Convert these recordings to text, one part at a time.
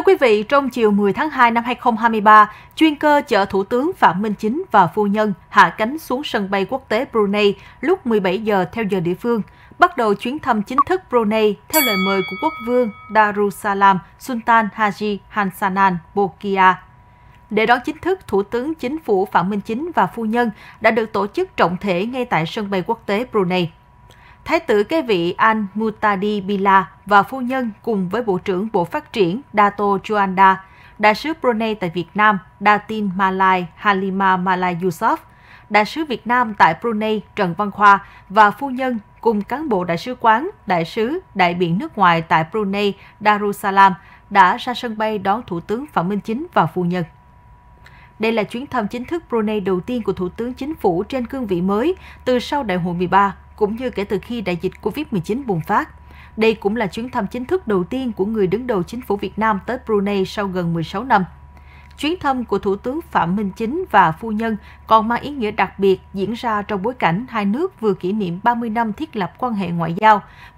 quý vị, trong chiều 10 tháng 2 năm 2023, chuyên cơ chở Thủ tướng Phạm Minh Chính và phu nhân hạ cánh xuống sân bay quốc tế Brunei lúc 17 giờ theo giờ địa phương, bắt đầu chuyến thăm chính thức Brunei theo lời mời của Quốc vương Darussalam Sultan Haji Hassanan Bolkiah. Để đón chính thức, Thủ tướng Chính phủ Phạm Minh Chính và phu nhân đã được tổ chức trọng thể ngay tại sân bay quốc tế Brunei. Thái tử kế vị Al Muhtadi Billah và phu nhân cùng với Bộ trưởng Bộ Phát triển Dato Juanda, Đại sứ Brunei tại Việt Nam Datin Malai Halima Malai Yusof, Đại sứ Việt Nam tại Brunei Trần Văn Khoa và phu nhân cùng cán bộ đại sứ quán, đại sứ, đại biện nước ngoài tại Brunei Darussalam đã ra sân bay đón Thủ tướng Phạm Minh Chính và phu nhân. Đây là chuyến thăm chính thức Brunei đầu tiên của Thủ tướng Chính phủ trên cương vị mới từ sau Đại hội 13, cũng như kể từ khi đại dịch Covid-19 bùng phát. Đây cũng là chuyến thăm chính thức đầu tiên của người đứng đầu Chính phủ Việt Nam tới Brunei sau gần 16 năm. Chuyến thăm của Thủ tướng Phạm Minh Chính và phu nhân còn mang ý nghĩa đặc biệt diễn ra trong bối cảnh hai nước vừa kỷ niệm 30 năm thiết lập quan hệ ngoại giao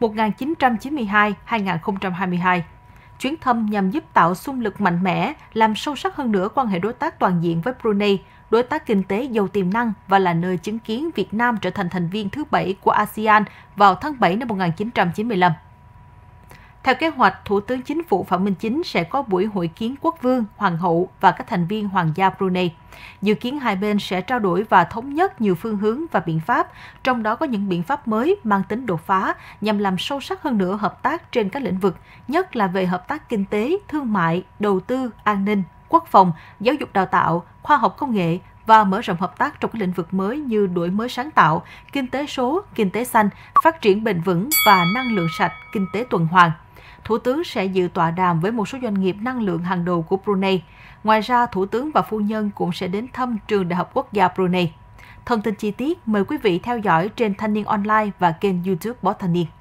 1992-2022. Chuyến thăm nhằm giúp tạo xung lực mạnh mẽ, làm sâu sắc hơn nữa quan hệ đối tác toàn diện với Brunei, đối tác kinh tế giàu tiềm năng và là nơi chứng kiến Việt Nam trở thành thành viên thứ 7 của ASEAN vào tháng 7 năm 1995. Theo kế hoạch, Thủ tướng Chính phủ Phạm Minh Chính sẽ có buổi hội kiến Quốc vương, Hoàng hậu và các thành viên Hoàng gia Brunei. Dự kiến hai bên sẽ trao đổi và thống nhất nhiều phương hướng và biện pháp, trong đó có những biện pháp mới mang tính đột phá nhằm làm sâu sắc hơn nữa hợp tác trên các lĩnh vực, nhất là về hợp tác kinh tế, thương mại, đầu tư, an ninh, quốc phòng, giáo dục đào tạo, khoa học công nghệ và mở rộng hợp tác trong các lĩnh vực mới như đổi mới sáng tạo, kinh tế số, kinh tế xanh, phát triển bền vững và năng lượng sạch, kinh tế tuần hoàn. Thủ tướng sẽ dự tọa đàm với một số doanh nghiệp năng lượng hàng đầu của Brunei. Ngoài ra, Thủ tướng và phu nhân cũng sẽ đến thăm Trường Đại học Quốc gia Brunei. Thông tin chi tiết mời quý vị theo dõi trên Thanh niên Online và kênh YouTube Báo Thanh niên.